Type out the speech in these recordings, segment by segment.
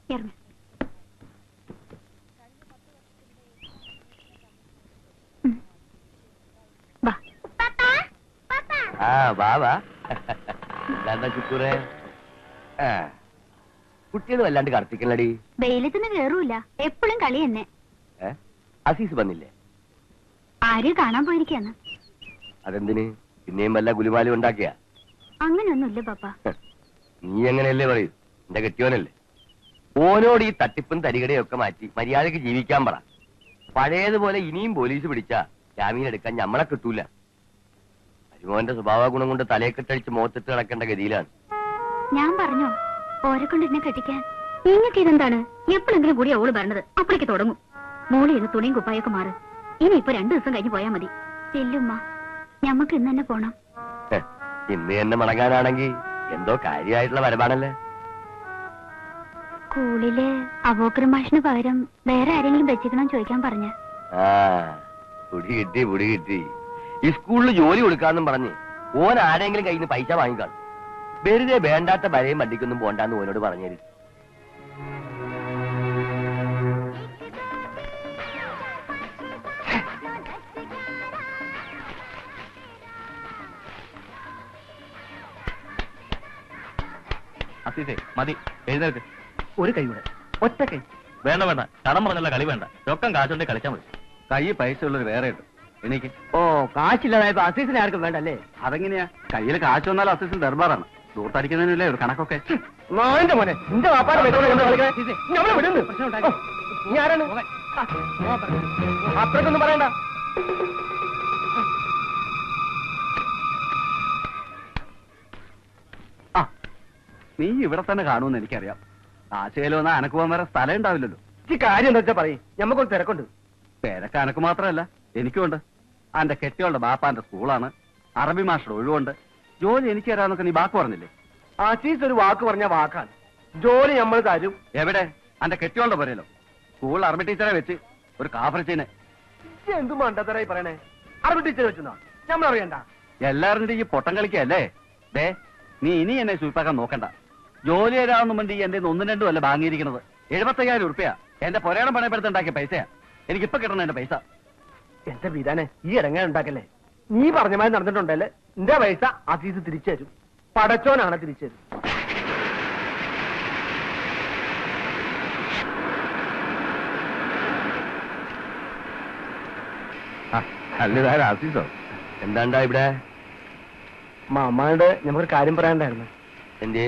ചുക്കൂറേ കുട്ടികൾ വല്ലാണ്ട് കർത്തിക്കണടി. വെയിലത്തിന് കേറൂല, എപ്പോഴും കളി തന്നെ. അസീസ് വന്നില്ലേ? ആര് കാണാൻ പോയിരിക്കാന്ന്. അതെന്തിന്? പിന്നെയും വല്ല ഗുലുമാലും ഉണ്ടാക്കിയ? അങ്ങനെയൊന്നുമില്ല പാപ്പ. നീ എങ്ങനെയല്ലേ പറയൂ, എന്റെ കെട്ടിയോനല്ലേ. ഓനോട് ഈ തട്ടിപ്പും തരികടയൊക്കെ മാറ്റി മര്യാദക്ക് ജീവിക്കാൻ പറ. പഴയതുപോലെ ഇനിയും പോലീസ് പിടിച്ചാ ജാമീൻ എടുക്കാൻ ഞമ്മളെ കിട്ടൂല. അരിമോന്റെ സ്വഭാവ ഗുണം കൊണ്ട് തലയെ കെട്ടടിച്ച് മുഖത്തിട്ട് കിടക്കേണ്ട ഗതിയിലാണ്. ഞാൻ പറഞ്ഞോ ഓരെ കൊണ്ട് എന്നെ കെട്ടിക്കാൻ? നിങ്ങൾക്ക് ഇതെന്താണ്? എപ്പോഴെങ്കിലും കൂടി അവള് പറഞ്ഞത് അപ്പോഴേക്ക് തുടങ്ങും. മോളി ഇന്ന് തുണിയും കുപ്പായൊക്കെ മാറും. ഇനിയിപ്പോ 2 ദിവസം കഴിഞ്ഞ് പോയാ മതി. ചെല്ലുമ്മ, ഞമ്മക്ക് ഇന്ന് തന്നെ പോണം. ഇന്ന് തന്നെ മടങ്ങാനാണെങ്കിൽ എന്തോ കാര്യമായിട്ടുള്ള വരവാണല്ലേ. സ്കൂളില് അബൂക്കർ മാഷിന് പകരം വേറെ ആരെങ്കിലും വെച്ചിക്കണം ചോദിക്കാൻ പറഞ്ഞ. പുടി കിട്ടി. ഈ സ്കൂളിൽ ജോലി കൊടുക്കാന്നും പറഞ്ഞ് ഓൻ ആരെങ്കിലും കയ്യിൽ നിന്ന് പൈസ വാങ്ങിക്കാണും. വെറുതെ വേണ്ടാത്ത വരയും വണ്ടിക്കൊന്നും പോണ്ടാന്ന് ഓനോട് പറഞ്ഞേര്. അസീസേ മതി, എഴുന്നേൽക്ക്. ഒരു കൈ കൂടെ, ഒറ്റ കൈ. വേണ്ട വേണ്ട, കടം പറഞ്ഞല്ല കളി വേണ്ട. രൊക്കം കാശുണ്ടെ കളിച്ചാൽ മതി. കൈ പൈസ ഉള്ളത് വേറെ ഉണ്ട്. എനിക്ക് കാശില്ലാതായപ്പോ അസീസിനെ ആർക്കും വേണ്ടല്ലേ? അതെങ്ങനെയാ? കയ്യിൽ കാശ് വന്നാൽ അസീസിന് ദർബാറാണ്. ദൂർത്തടിക്കുന്നതിനല്ലേ ഒരു കണക്കൊക്കെ. മോനെ നിന്റെ അത്രക്കൊന്നും പറയണ്ട. നീ ഇവിടെ തന്നെ കാണുമെന്ന് എനിക്കറിയാം. ആശയിലോ എന്നാ അനക്ക് പോകാൻ വേറെ സ്ഥലം ഉണ്ടാവില്ലല്ലോ. ഈ കാര്യം എന്താ വെച്ചാ പറയും, ഞമ്മക്കൊരു തിരക്കുണ്ട്. തിരക്ക് അനക്ക് മാത്രമല്ല എനിക്കുണ്ട്. എന്റെ കെട്ടിയോളുടെ ബാപ്പാന്റെ സ്കൂളാണ്, അറബി മാസ്റ്റർ ഒഴിവുണ്ട്. ജോലി എനിക്ക് തരാന്നൊക്കെ നീ വാക്ക് പറഞ്ഞില്ലേ? ആശീസ് ഒരു വാക്ക് പറഞ്ഞ വാക്കാണ്. ജോലി നമ്മൾ തരും. എവിടെ? എന്റെ കെട്ടിയോളുടെ പറയല്ലോ. സ്കൂളിൽ അറബി ടീച്ചറെ വെച്ച് ഒരു കാഫറിച്ചീനെ. എന്തു മണ്ടത്തരായി പറയണേ? അറബി ടീച്ചറെ വെച്ചെന്നാ നമ്മളറിയണ്ട. എല്ലാവരുടെ ഈ പൊട്ടം കളിക്കല്ലേ? ദേ നീ ഇനി എന്നെ സൂപ്പാക്കാൻ നോക്കണ്ട. ജോലി തരാമെന്നും വേണ്ടി എന്റെ 1-2 അല്ല വാങ്ങിയിരിക്കുന്നത്. 75,000 ഉറുപ്പ്യ എന്റെ പൊരേണം പണയപ്പെടുത്തുണ്ടാക്കിയ പൈസയാ. എനിക്കിപ്പൊ കിട്ടണം എന്റെ പൈസ. എന്റെ വീരാനെ ഈ ഇടങ്ങാൻ ഉണ്ടാക്കല്ലേ. നീ പറഞ്ഞ മാതിരി നടന്നിട്ടുണ്ടല്ലേ, എന്റെ പൈസ അസീസ് തിരിച്ചു തരും. പടച്ചോനാണ് തിരിച്ചു തരും. അല്ലതായ അസീസോ? എന്താണ്ടാ ഇവിടെ? മാമാണ്ട് ഞമ്മക്കൊരു കാര്യം പറയാനുണ്ടായിരുന്നു. എന്തേ?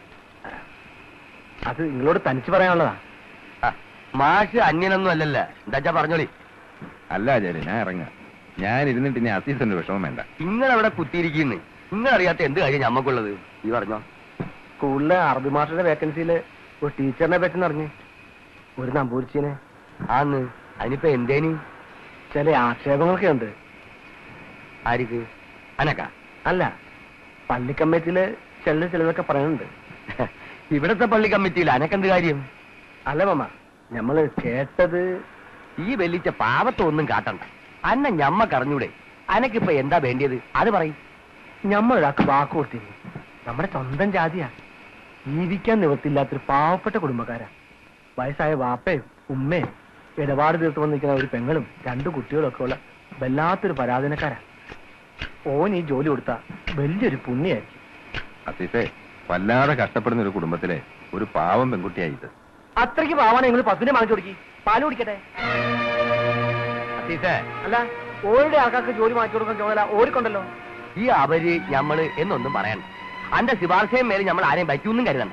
അത് നിങ്ങളോട് തനിച്ച് പറയാനുള്ളതാ. മാഷ് അന്യനൊന്നും അല്ലല്ല. എന്താച്ചാ പറഞ്ഞോളി. അല്ല ആചാര്യ, ഞാൻ ഇറങ്ങാം. ഞാൻ ഇരുന്നിട്ട് ഇനി അസീസിന്റെ വിഷമം വേണ്ട. നിങ്ങളവിടെ കുത്തിയിരിക്കുന്നു. നിങ്ങളറിയാത്ത എന്ത് കാര്യം ഞമ്മക്കുള്ളത്? ഈ പറഞ്ഞോ. സ്കൂളിലെ അറബി മാസ്റ്ററുടെ വേക്കൻസിയില് ഒരു ടീച്ചറിനെ പറ്റി അറിഞ്ഞ്, ഒരു നമ്പൂരിച്ചീനെ. ആന്ന്. അതിനിപ്പോ എന്തേനി? ചില ആക്ഷേപങ്ങളൊക്കെ ഉണ്ട്. ആർക്ക്? അനക്ക? അല്ല, പള്ളി കമ്മിറ്റിയില് ചിലതൊക്കെ പറയുന്നുണ്ട്. ഇവിടത്തെ പള്ളി കമ്മിറ്റിയിൽ അനക്കെന്ത് കാര്യം? അല്ല മാമ, ഞമ്മള് കേട്ടത്. ഈ വെല്ലിച്ച പാവത്തൊന്നും കാട്ടണ്ട. അന്ന ഞമ്മക്കറിഞ്ഞൂടെ? അനക്കിപ്പോ എന്താ വേണ്ടിയത് അത് പറയും. ഞമ്മളൊരാൾക്ക് വാക്ക് കൊടുത്തിരുന്നു. നമ്മുടെ സ്വന്തം ജാതിയാ. ജീവിക്കാൻ നിവൃത്തിയില്ലാത്തൊരു പാവപ്പെട്ട കുടുംബക്കാരാ. വയസ്സായ വാപ്പയും ഉമ്മയും ഇടപാട് തീർത്ത് വന്നിരിക്കുന്ന ഒരു പെങ്ങളും 2 കുട്ടികളും ഒക്കെ ഉള്ള വല്ലാത്തൊരു പരാധീനക്കാരാ. ഓൻ ഈ ജോലി കൊടുത്താ വലിയൊരു പുണ്യായിരിക്കും. അസീസേ, വല്ലാതെ കഷ്ടപ്പെടുന്ന ഒരു കുടുംബത്തിലെ ഒരു പാവം പെൺകുട്ടിയായിട്ട്. അത്രയ്ക്ക് പാവാണ് നിങ്ങൾ പശുവിനെ വാങ്ങിച്ചു കൊടുക്കി. പാല് കുടിക്കട്ടെ. അസീസേ, അല്ല ഓരുടെ ആൾക്കാർക്ക് ജോലി വാങ്ങിച്ചു കൊടുക്കാൻ ചോദല ഓടിക്കൊണ്ടല്ലോ. ഈ അവര് ഞമ്മള് എന്നൊന്നും പറയണ്ട. അന്റെ ശുപാർശയും മേലെ നമ്മൾ ആരെയും പറ്റൂന്നും കരുതണ്ട.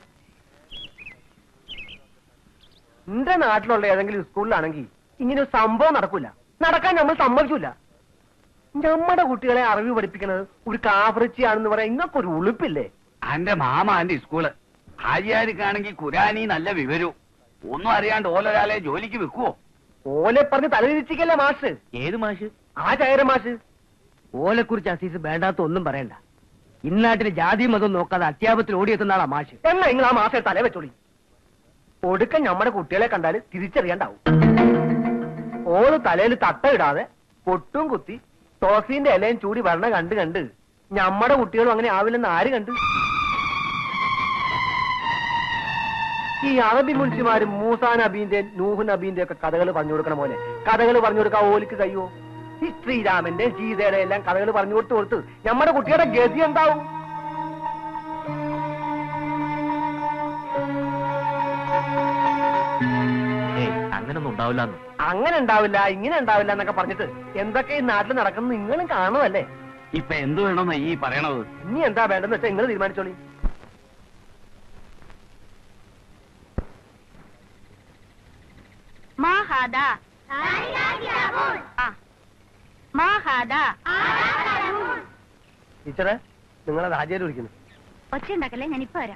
എന്റെ നാട്ടിലുള്ള ഏതെങ്കിലും സ്കൂളിലാണെങ്കിൽ ഇങ്ങനെ ഒരു സംഭവം നടക്കൂല. നടക്കാൻ നമ്മൾ സമ്മതിക്കൂല. നമ്മുടെ കുട്ടികളെ അറിവ് പഠിപ്പിക്കുന്നത് ഒരു കാഫറിച്ചിയാണെന്ന് പറയാൻ ഇങ്ങക്കൊരു ഉളുപ്പില്ലേ? എന്റെ മാമ എന്റെ സ്കൂള് ആര്യാർക്കാണെങ്കിൽ ഖുരാനി നല്ല വിവരവും ഒന്നും അറിയാണ്ട് ഓലൊരാളെ ജോലിക്ക് വെക്കുവോ? ഓലെ പറഞ്ഞ് തലതിരിച്ചിക്കല്ലേ മാഷ്. ഏത് മാഷ്? ആ ചായര മാഷ്. ഓലെ കുറിച്ച് അസീസ് വേണ്ടാത്ത ഒന്നും പറയണ്ട. ഇന്നാട്ടിലെ ജാതി മതം നോക്കാതെ അത്യാപത്തിൽ ഓടിയെത്തുന്ന ആളാ മാഷ്. എന്നാ നിങ്ങൾ ആ മാഷെ തല വെച്ചോളി. ഒടുക്കം നമ്മുടെ കുട്ടികളെ കണ്ടാല് തിരിച്ചറിയാണ്ടാവും. ഓള് തലയിൽ തട്ട ഇടാതെ പൊട്ടും കുത്തി തോസീന്റെ ഇലയും ചൂടി വരണ കണ്ട് നമ്മുടെ കുട്ടികളും അങ്ങനെ ആവില്ലെന്ന് ആര് കണ്ട്? ഈ അറബി മുൻഷിമാരും മൂസാ നബീന്റെ നൂഹ് നബീന്റെ ഒക്കെ കഥകൾ പറഞ്ഞു കൊടുക്കണ പോലെ കഥകൾ പറഞ്ഞു കൊടുക്കാൻ ഓലിക്ക് കഴിയുമോ? ഈ ശ്രീരാമന്റെ സീതയുടെ എല്ലാം കഥകൾ പറഞ്ഞു കൊടുത്ത് നമ്മുടെ കുട്ടിയുടെ ഗതി എന്താവും? അങ്ങനൊന്നും ഉണ്ടാവില്ല. അങ്ങനെ ഉണ്ടാവില്ല, ഇങ്ങനെ ഉണ്ടാവില്ല എന്നൊക്കെ പറഞ്ഞിട്ട് എന്തൊക്കെ ഈ നാട്ടിൽ നടക്കുന്നത് നിങ്ങളും കാണുമല്ലേ? ഇപ്പൊ എന്ത് വേണമെന്നാ ഈ പറയണത്? ഇനി എന്താ വേണ്ടെന്ന് വെച്ചാൽ നിങ്ങൾ തീരുമാനിച്ചോളി. ടീച്ചറെ, നിങ്ങളെ രാജേര് വിളിക്കുന്നു. ഒച്ച ഉണ്ടാക്കല്ലേ, ഞാനിപ്പോ വരാം.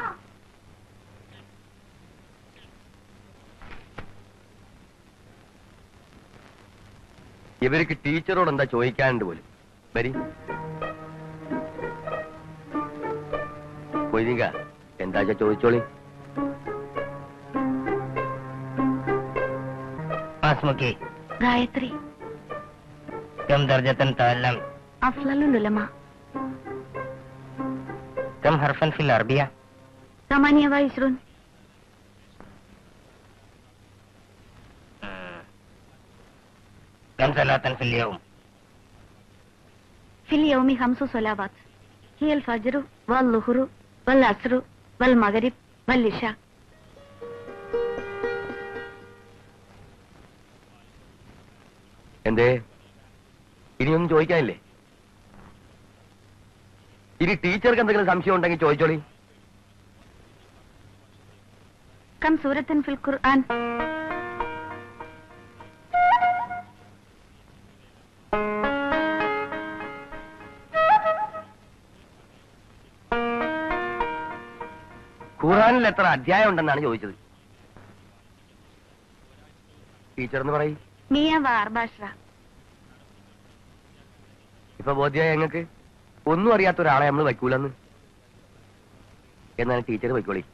ഇവർക്ക് ടീച്ചറോട് എന്താ ചോദിക്കാനുണ്ട് പോലും. വരി കൊയ്തിക, എന്താ ചോദിച്ചോളി. ഗായത്രി كم درجة تعلم؟ أفضل العلماء. كم حرفا في العربية؟ 28. كم صلاة في اليوم؟ في اليوم 5 صلوات، هي الفجر والظهر والعصر والمغرب والعشاء. എന്തേ ഇനിയൊന്നും ചോദിക്കാനില്ലേ? ഇനി ടീച്ചർക്ക് എന്തെങ്കിലും സംശയം ഉണ്ടെങ്കിൽ ചോദിച്ചോളി. كم سورة في القرآن؟ ഖുർആനിൽ എത്ര അധ്യായം ഉണ്ടെന്നാണ് ചോദിച്ചത്. ടീച്ചർ എന്ന് പറയും. 114. ഇപ്പൊ ബോധ്യമായി ഞങ്ങൾക്ക് ഒന്നും അറിയാത്ത ഒരാളെ നമ്മൾ വയ്ക്കൂലെന്ന്. എന്നാണ് ടീച്ചർ വയ്ക്കോളി.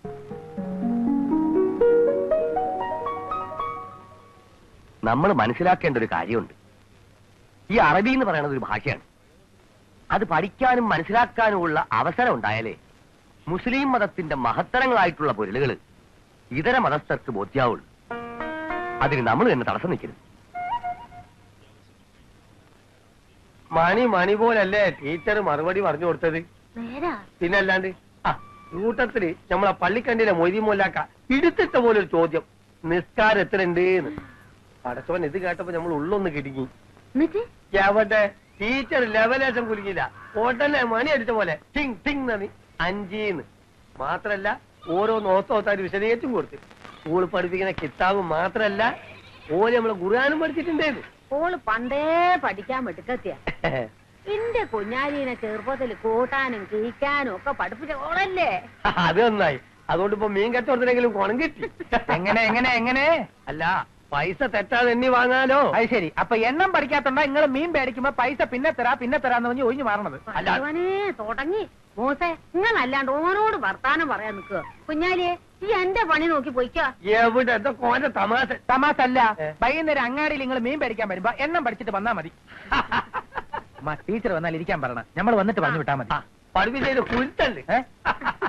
നമ്മൾ മനസ്സിലാക്കേണ്ട ഒരു കാര്യമുണ്ട്. ഈ അറബി എന്ന് പറയുന്നത് ഒരു ഭാഷയാണ്. അത് പഠിക്കാനും മനസ്സിലാക്കാനുമുള്ള അവസരം ഉണ്ടായാലേ മുസ്ലിം മതത്തിന്റെ മഹത്തരങ്ങളായിട്ടുള്ള പൊരുളുകൾ ഇതര മതസ്ഥർക്ക് ബോധ്യാവുള്ളൂ. അതിന് നമ്മൾ തന്നെ തടസ്സം നിൽക്കരുത്. മണി പോലല്ലേ ടീച്ചർ മറുപടി പറഞ്ഞു കൊടുത്തത്? പിന്നല്ലാണ്ട് കൂട്ടത്തില് നമ്മളെ പള്ളിക്കണ്ടിയിലെ മൊയ്തി മോലാക്ക ഇടുത്തിട്ട പോലൊരു ചോദ്യം, നിസ്കാരം എത്രയുണ്ട് എന്ന്. പടച്ചവൻ ഇത് കേട്ടപ്പോ നമ്മൾ ഉള്ളൊന്ന് കിടുങ്ങി. എവിടെ ടീച്ചർ ലെവലേശം കുലുങ്ങില്ല. ഉടനെ മണി അടിച്ച പോലെ ടിങ് ടിങ് നന്ദി 5 മാത്രല്ല ഓരോ നോത്തോത്താര് വിശദീകരിച്ചും കൊടുത്തു. സ്കൂൾ പഠിപ്പിക്കുന്ന കിതാബ് മാത്രല്ല ഓര് നമ്മളെ ഖുർആനും പഠിച്ചിട്ടുണ്ടേന്ന്. ഓള് പണ്ടേ പഠിക്കാൻ വെടുക്കെത്തിയ എന്റെ കുഞ്ഞാലിനെ ചെറുപ്പത്തിൽ കൂട്ടാനും കിഴിക്കാനും ഒക്കെ പഠിപ്പിച്ച ഓളല്ലേ. അത് നന്നായി. അതുകൊണ്ട് ഇപ്പൊ മീൻ കച്ചവടത്തിനെങ്കിലും കുണം കിട്ടി. എങ്ങനെ അല്ല, പൈസ തെറ്റാതെ എണ്ണി വാങ്ങാലോ. അത് ശരി. അപ്പൊ എണ്ണം പഠിക്കാത്തോണ്ടാ നിങ്ങൾ മീൻ പേടിക്കുമ്പോ പൈസ പിന്നെ തരാന്ന് പറഞ്ഞ് ഒഴിഞ്ഞു മാറണത്. അവനെ തുടങ്ങി മോസെ, നിങ്ങളല്ലാണ്ട് ഓനോട് വർത്താനം പറയാൻ നിൽക്കുക. കുഞ്ഞാലിയെ ഈ എന്റെ പണി നോക്കി പോയിക്കാ. എവിടെ കോന്റെ തമാശ അല്ല. വൈകുന്നേരം അങ്ങാടിയിൽ നിങ്ങൾ മീൻ പേടിക്കാൻ വരുമ്പോ എണ്ണം പഠിച്ചിട്ട് വന്നാ മതി. ടീച്ചർ വന്നാൽ ഇരിക്കാൻ പറയണം. നമ്മൾ വന്നിട്ട് പറഞ്ഞു വിട്ടാ മതി. പഠിപ്പിച്ചതിന് കുരുത്തല്ലേ?